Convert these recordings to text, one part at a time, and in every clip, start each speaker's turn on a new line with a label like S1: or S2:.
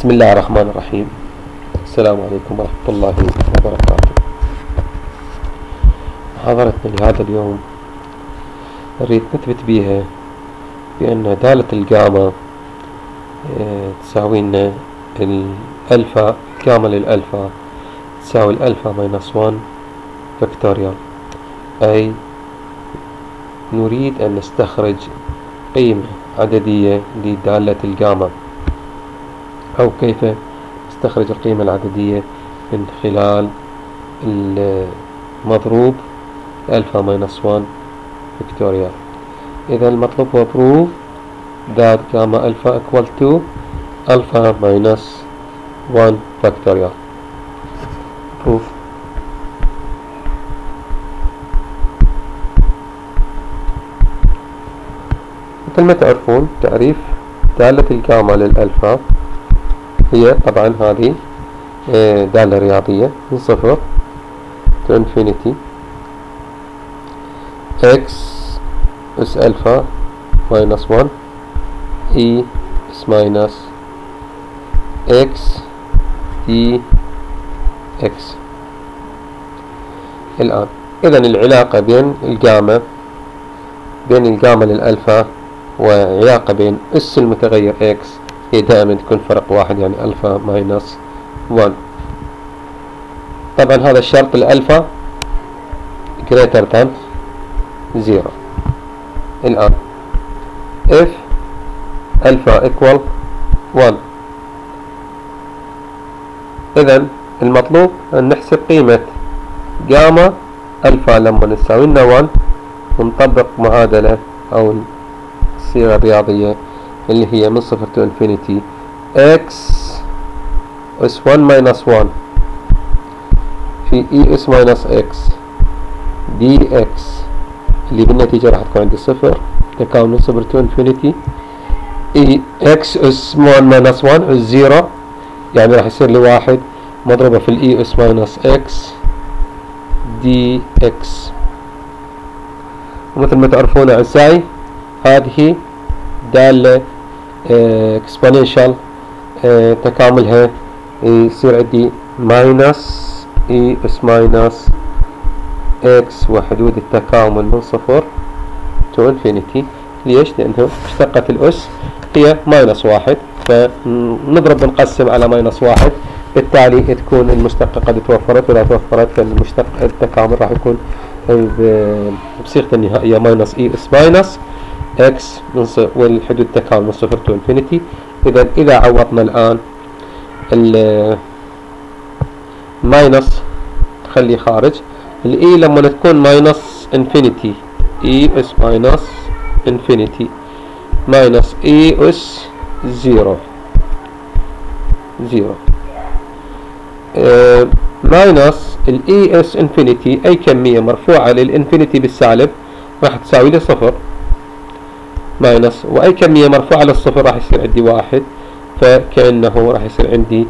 S1: بسم الله الرحمن الرحيم. السلام عليكم ورحمة الله وبركاته. محاضرتنا لهذا اليوم نريد نثبت بها بأن دالة الجاما تساوي لنا الألفا، جاما للألفا تساوي الألفا ماينس 1 فاكتوريال، أي نريد أن نستخرج قيمة عددية لدالة الجاما، أو كيف نستخرج القيمة العددية من خلال المضروب ألفا ماينس 1 فاكتوريال. إذا المطلوب هو proof that gamma alpha equal to alpha minus 1 factorial. proof. مثل ما تعرفون تعريف دالة الجاما للألفا هي طبعا هذه دالة رياضية من صفر to infinity x اس ألفا minus 1 e s minus x d x. الآن إذا العلاقة بين الجاما للألفا وعلاقة بين اس المتغير x هي دائما تكون فرق واحد، يعني ألفا ماينس 1. طبعا هذا الشرط الألفا greater than 0. الآن if ألفا equal 1، إذن المطلوب أن نحسب قيمة جاما ألفا لما نساوي لنا 1 ونطبق معادلة أو الصيغة الرياضية اللي هي من صفر to infinity x اس 1 minus 1 في e اس minus x dx اللي بالنتيجة راح تكون عندي صفر، تكامل من صفر to infinity e x اس 1 minus 1 الزيرو، يعني راح يصير لي واحد مضروبة في ال e اس minus x dx. ومثل ما تعرفون أعزائي هذه دالة exponential تكاملها يصير عندي ماينس e اس minus x وحدود التكامل من صفر to infinity. ليش؟ لأنه مشتقة الأس هي ماينس 1، فنضرب ونقسم على ماينس 1، بالتالي تكون المشتقة قد توفرت، وإذا توفرت فالمشتق التكامل راح يكون بصيغته النهائية ماينس e اس minus x والحدود التكامل من صفر to infinity. إذا عوضنا الآن الماينس تخلي خارج، الإي لما تكون ماينس انفينيتي إي اس ماينس انفينيتي ماينس إي اس 0 ماينس الإي اس انفينيتي أي كمية مرفوعة للانفينيتي بالسالب راح تساوي لي صفر، ماينس وأي كمية مرفوعة للصفر راح يصير عندي واحد، فكأنه راح يصير عندي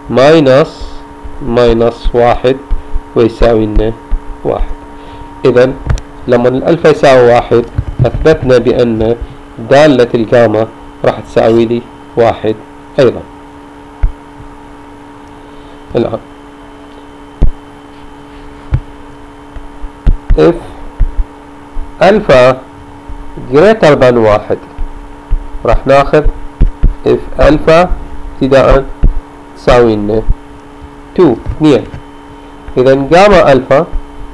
S1: ماينس 1 ويساوي لنا 1. إذا لما الألفا يساوي 1 أثبتنا بأن دالة الجاما راح تساوي لي 1 أيضا. الآن if ألفا greater than 1 راح ناخذ if ألفا ابتداء تساوي لنا 2. إذا جاما ألفا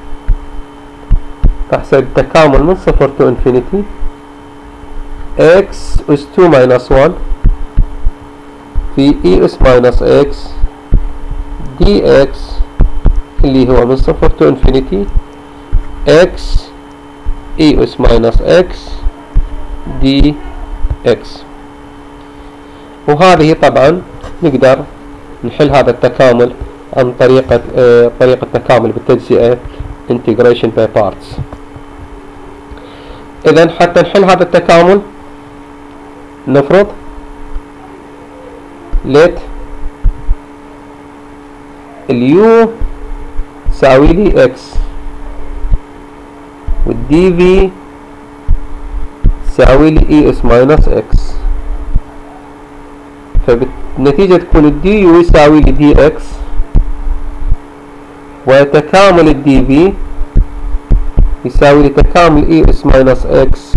S1: راح يصير التكامل من صفر to infinity x اس 2 minus 1 في e اس minus x dx اللي هو من صفر to infinity x e اس minus x dx. وهذه طبعا نقدر نحل هذا التكامل عن طريقة التكامل بالتجزئة integration by parts. إذا حتى نحل هذا التكامل نفرض let اليو تساوي لي x والدي في تساوي لي e اس minus x، النتيجة تكون الدي يو يساوي لي دي اكس، وتكامل الدي في يساوي لي تكامل اي اس ماينس اكس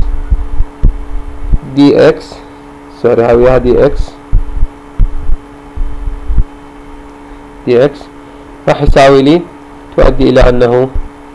S1: دي اكس، سوري هاي وياها دي اكس، دي اكس راح يساوي لي تؤدي إلى أنه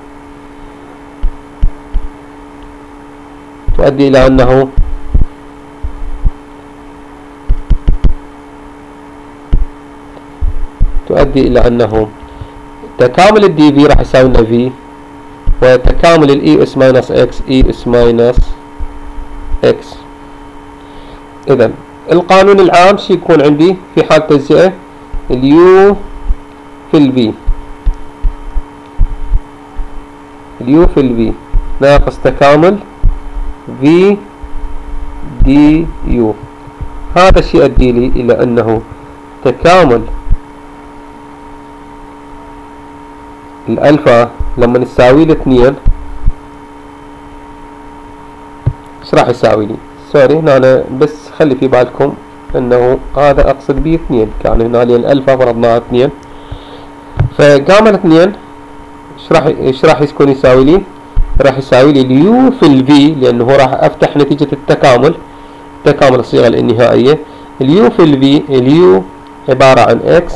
S1: تكامل الدي في راح يساوي لنا في، وتكامل الاي اس ماينس اكس اي اس ماينس اكس. اذا القانون العام شو يكون عندي في حال تجزئة؟ اليو في الفي، اليو في الفي ناقص تكامل في دي يو. هذا الشيء يؤدي لي إلى أنه تكامل الألفا لما نساوي ل 2 ايش راح يساوي لي؟ سوري هنا أنا بس خلي في بالكم أنه هذا أقصد به 2، كان هنا لي الألفا فرضناها 2، فقام 2 ايش راح يكون يساوي لي؟ راح يساوي لي اليو في الفي، لأنه راح أفتح نتيجة التكامل الصيغة النهائية. اليو في الفي، اليو عبارة عن اكس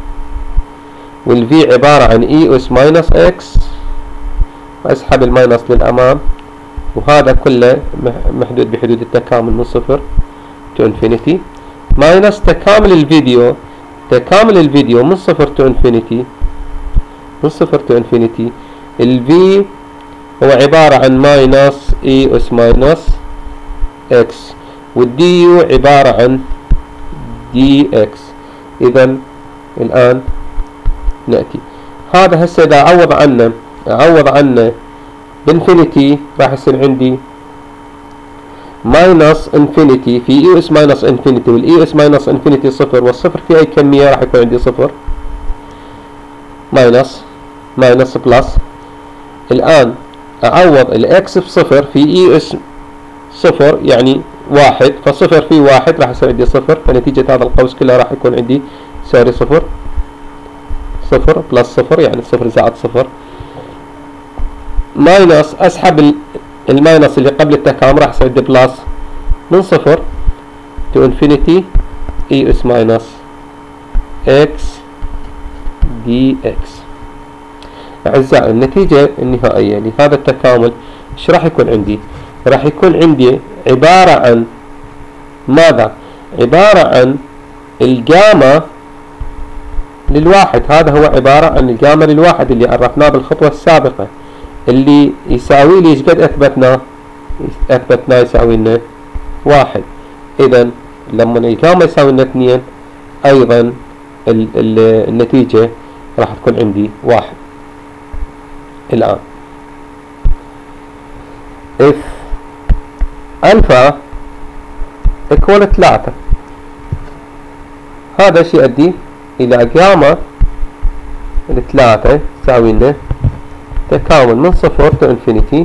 S1: والفي عبارة عن اي اس ماينس اكس، واسحب الماينس للأمام، وهذا كله محدود بحدود التكامل من 0 to infinity، ماينس تكامل الفيديو من 0 to infinity، الفي هو عبارة عن ماينس اي اس ماينس اكس، والدي يو عبارة عن دي اكس. اذا الان نأتي هذا هسه اذا اعوض عنه بانفينيتي راح يصير عندي ماينس انفينيتي في اي اس ماينس انفينيتي، والاي اس ماينس انفينيتي صفر، والصفر في اي كمية راح يكون عندي صفر، ماينس بلس. الان اعوض الاكس بصفر في اي اس صفر يعني واحد، فصفر في واحد راح يصير عندي صفر، فنتيجة هذا القوس كله راح يكون عندي سوري صفر بلس صفر، يعني صفر زائد صفر، ماينس اسحب الماينس اللي قبل التكامل راح يصير عندي بلس من صفر to infinity اي اس ماينس اكس دي اكس. أعزائي النتيجة النهائية لهذا التكامل ايش راح يكون عندي؟ راح يكون عندي عبارة عن ماذا؟ عبارة عن الجاما للواحد، هذا هو عبارة عن الجاما للواحد اللي عرفناه بالخطوة السابقة، اللي يساوي لي ايش قد أثبتناه يساوي لنا 1. إذا لما الجاما يساوي لنا 2 أيضا النتيجة راح تكون عندي 1. الآن if ألفا equal 3، هذا الشيء يؤدي إلى جاما 3 تساوي لنا تكامل من 0 to infinity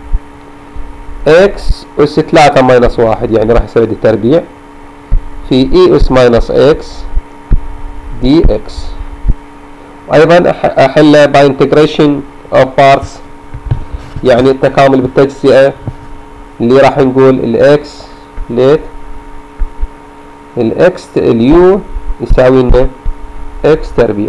S1: x أس 3 ماينس 1، يعني راح يصير عندي تربيع في اي أس ماينس x دي x. وأيضا أحل by integration of parts، يعني التكامل بالتجزئة اللي راح نقول الاكس ليت الاكس اليو يساوي لنا اكس تربيع،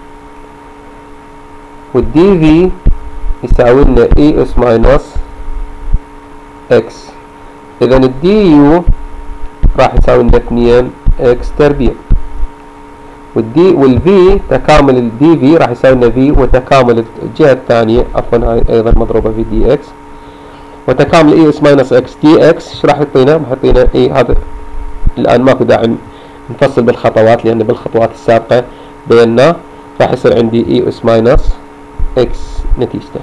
S1: والدي في يساوي لنا اي اس ماينس اكس. اذا الدي يو راح يساوي لنا 2 اكس تربيع، والفي تكامل الدي في راح يساوي لنا في، وتكامل الجهة الثانية عفوا هاي ايضا مضروبة في دي اكس، وتكامل اي اس ماينس اكس دي اكس ايش راح يعطينا؟ راح يعطينا اي هذا الان ماكو داعي نفصل بالخطوات لان بالخطوات السابقة بينا، راح يصير عندي اي اس ماينس اكس نتيجته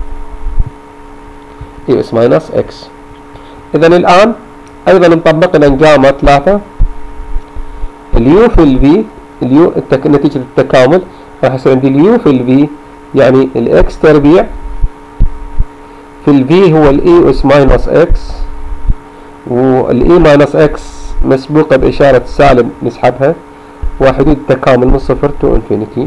S1: اي اس ماينس اكس. اذا الان ايضا نطبق لنا جاما 3 اليو في الفي، اليو نتيجة التكامل راح يصير عندي اليو في الفي يعني الاكس تربيع في الفي هو الاي اس ماينس اكس، والاي ماينس اكس مسبوقة بإشارة سالب نسحبها وحدود التكامل من صفر تو انفينيتي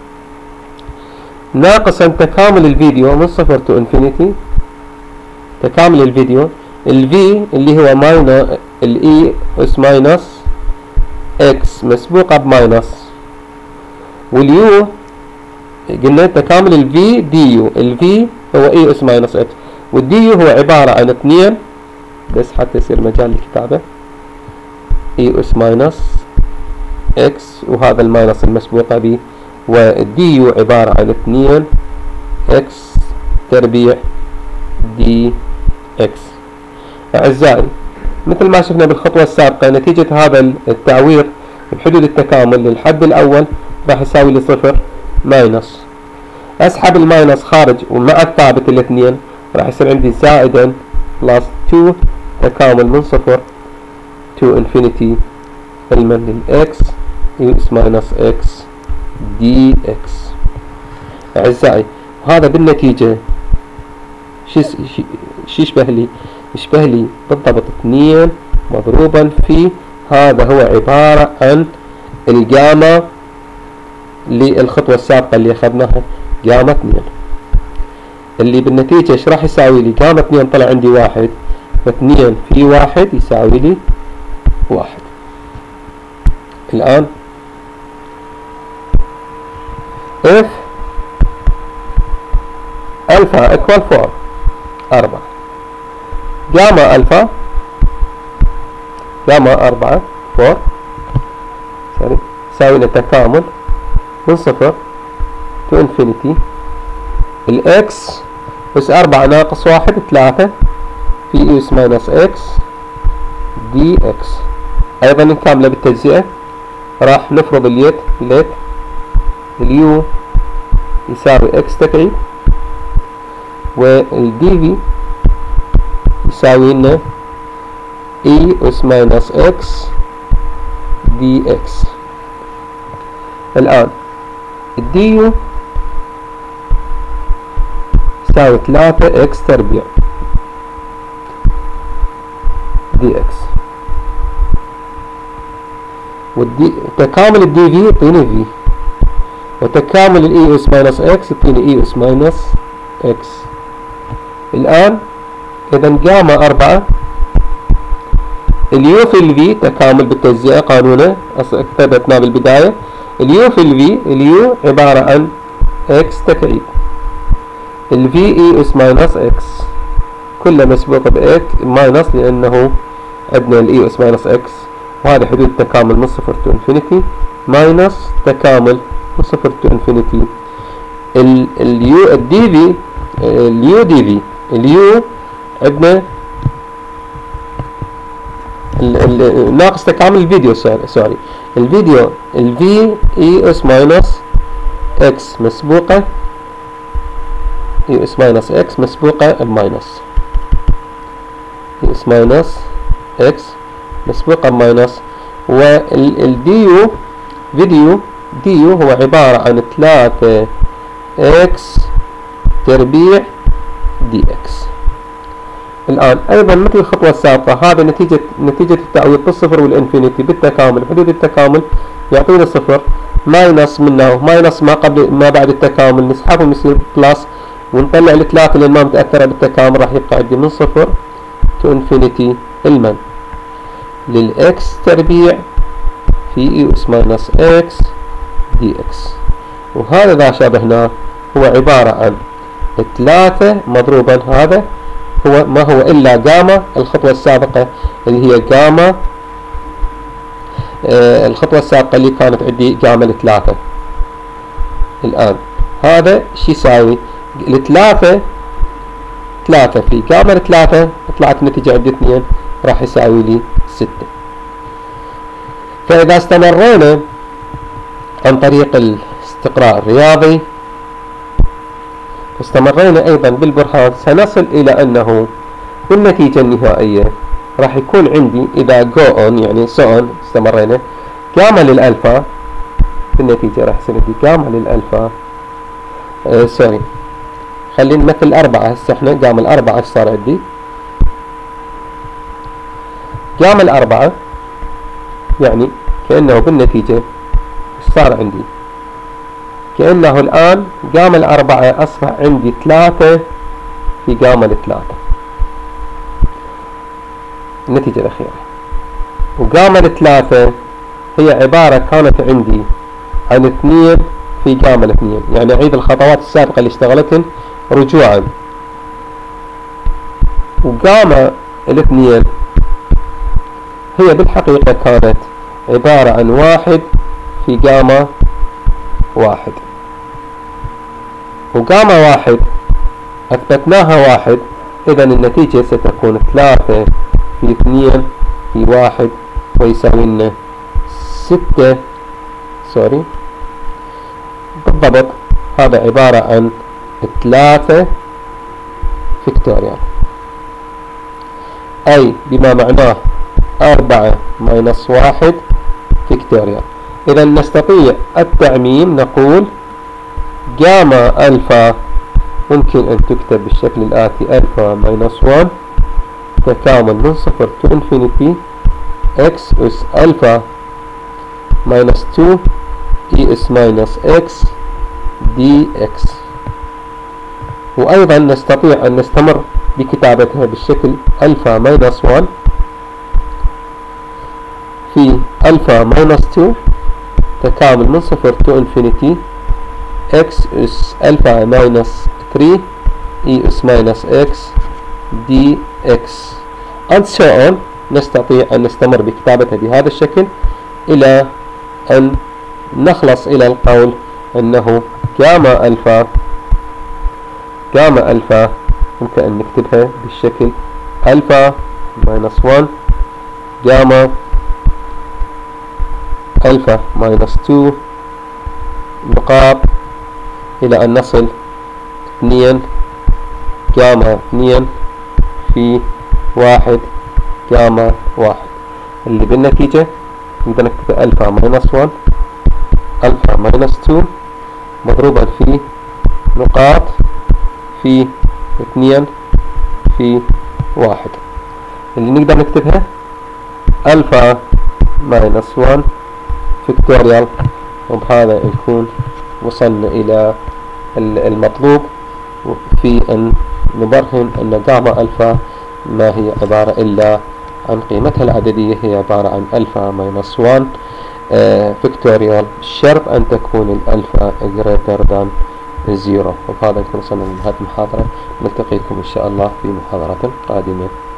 S1: ناقصا تكامل الفيديو من صفر تو انفينيتي. تكامل الفيديو الفي اللي هو ماينس الاي اس ماينس اكس مسبوقة بماينس، واليو قلنا تكامل الفي دي يو، الفي هو اي اس ماينس اكس، والدي يو هو عبارة عن 2 بس حتى يصير مجال للكتابة اي اس ماينس اكس وهذا الماينس المسبوقة به، والدي يو عبارة عن 2 اكس تربيع دي اكس. أعزائي مثل ما شفنا بالخطوة السابقة نتيجة هذا التعويض بحدود التكامل للحد الأول راح يساوي لي صفر ماينس، أسحب الماينس خارج ومع الثابت الاثنين راح يصير عندي زائدا بلس 2 تكامل من صفر تو انفينيتي المن للإكس يس ماينس إكس دي إكس. أعزائي هذا بالنتيجة شو يشبه لي؟ يشبه لي بالضبط 2 مضروبا في هذا هو عبارة عن الجاما للخطوة السابقة اللي أخذناها جاما 2، اللي بالنتيجة ايش راح يساوي لي؟ جاما 2 طلع عندي 1، ف2 في 1 يساوي لي 1. الآن if ألفا equal 4 جاما ألفا جاما 4 يساوي لنا تكامل من صفر تو انفينيتي الإكس بس 4 ناقص 1 3 في إس ماينس إكس دي إكس. أيضا نكامله بالتجزئة، راح نفرض اليت اليو يساوي إكس تكعيب، والدي في يساوي لنا إي إس ماينس إكس دي إكس. الآن الدي يو يساوي 3 إكس تربيع دي إكس، تكامل الدي في يعطيني في، وتكامل الإي إس ماينس إكس يعطيني إي إس ماينس إكس. الآن إذا جاما 4 اليو في الفي تكامل بالتجزئة قانونه كتبتنا بالبداية، اليو في الفي اليو عبارة عن إكس تكعيب الفي إي إس ماينس إكس كله مسبوق بإك ماينس لأنه عندنا الإي إس ماينس إكس، وهذا حدود تكامل من صفر تو انفينيتي ماينس تكامل من صفر تو انفينيتي اليو الدي في اليو دي في اليو عندنا ناقص تكامل الفيديو سوري الفيديو الفي اي اس ماينس اكس مسبوقة اي اس ماينس اكس مسبوقة بماينس اي اس ماينس اكس مسبوقة بماينس، والديو فيديو ديو هو عبارة عن 3 اكس تربيع دي اكس. الآن أيضا مثل الخطوة السابقة هذا نتيجة التعويض بالصفر والإنفينيتي بالتكامل حدود التكامل يعطينا صفر ماينس منه ماينس ما بعد التكامل نسحبهم يصير بلس، ونطلع الثلاثة اللي ما متأثرة بالتكامل راح يبقى عندي من صفر تو انفينيتي المن للإكس تربيع في إي إس ماينس إكس دي إكس، وهذا ذا شابهناه هو عبارة عن 3 مضروبا هذا هو ما هو إلا جاما الخطوة السابقة اللي هي جاما الخطوة السابقة اللي كانت عندي جاما 3. الآن هذا شو يساوي؟ 3 في جاما 3 طلعت النتيجة عندي 2 راح يساوي لي 6. فإذا استمرينا عن طريق الاستقراء الرياضي واستمرينا أيضا بالبرهان سنصل إلى أنه بالنتيجة النهائية راح يكون عندي إذا go on يعني so on استمرينا جاما للألفا بالنتيجة راح يصير عندي جاما للألفا سوري خلينا نمثل 4 هسه احنا جاما 4 ايش صار عندي؟ جاما 4 يعني كأنه بالنتيجة صار عندي؟ كأنه الآن قام الأربعة أصبح عندي 3 في قام الثلاثة. النتيجة الأخيرة، وقام الثلاثة هي عبارة كانت عندي عن 2 في قام 2. يعني أعيد الخطوات السابقة اللي اشتغلتهن رجوعا. وقام 2 هي بالحقيقة كانت عبارة عن 1 في قام 1. وقام 1 أثبتناها 1، إذا النتيجة ستكون 3 في 2 في 1 ويساوي لنا 6. سوري بالضبط، هذا عبارة عن 3 فيكتوريال، أي بما معناه 4 ماينس 1 فيكتوريال. إذا نستطيع التعميم، نقول جاما ألفا ممكن أن تكتب بالشكل الآتي: ألفا ماينس 1 تكامل من 0 to infinity x أس ألفا ماينس 2 e اس ماينس x dx. وأيضا نستطيع أن نستمر بكتابتها بالشكل ألفا ماينس 1 في ألفا ماينس 2 تكامل من 0 to infinity x أس ألفا ماينس 3 e اس ماينس x dx and so on. نستطيع أن نستمر بكتابتها بهذا الشكل إلى أن نخلص إلى القول أنه جاما ألفا يمكن أن نكتبها بالشكل ألفا ماينس 1 جاما ألفا ماينس 2 نقاط إلى أن نصل 2 جاما 2 في 1 جاما 1، اللي بالنتيجة نقدر نكتب ألفا ماينس 1 ألفا ماينس 2 مضروبا في نقاط في 2 في 1، اللي نقدر نكتبها ألفا ماينس 1 فيكتوريال. وبهذا نكون وصلنا إلى المطلوب في أن نبرهن أن جاما ألفا ما هي عبارة إلا عن قيمتها العددية، هي عبارة عن ألفا ماينس 1 فيكتوريال، شرط أن تكون الألفا greater than 0. وبهذا نكون وصلنا لنهاية المحاضرة. نلتقيكم إن شاء الله في محاضرة قادمة.